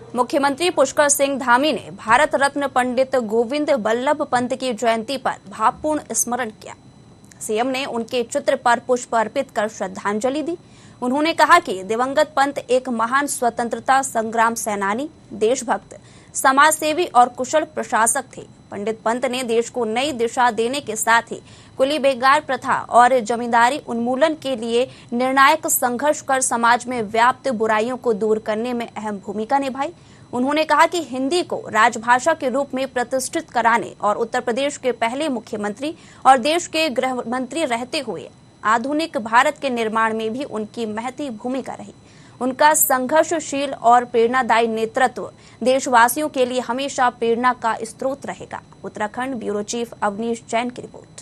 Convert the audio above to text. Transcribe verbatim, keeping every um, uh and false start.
मुख्यमंत्री पुष्कर सिंह धामी ने भारत रत्न पंडित गोविंद बल्लभ पंत की जयंती पर भावपूर्ण स्मरण किया। सीएम ने उनके चित्र पर पुष्प अर्पित कर श्रद्धांजलि दी। उन्होंने कहा कि दिवंगत पंत एक महान स्वतंत्रता संग्राम सेनानी, देशभक्त, समाजसेवी और कुशल प्रशासक थे। पंडित पंत ने देश को नई दिशा देने के साथ ही कुली बेगार प्रथा और जमींदारी उन्मूलन के लिए निर्णायक संघर्ष कर समाज में व्याप्त बुराइयों को दूर करने में अहम भूमिका निभाई। उन्होंने कहा कि हिंदी को राजभाषा के रूप में प्रतिष्ठित कराने और उत्तर प्रदेश के पहले मुख्यमंत्री और देश के गृह मंत्री रहते हुए आधुनिक भारत के निर्माण में भी उनकी महती भूमिका रही। उनका संघर्षशील और प्रेरणादायी नेतृत्व देशवासियों के लिए हमेशा प्रेरणा का स्रोत रहेगा। उत्तराखंड ब्यूरो चीफ अवनीश जैन की रिपोर्ट।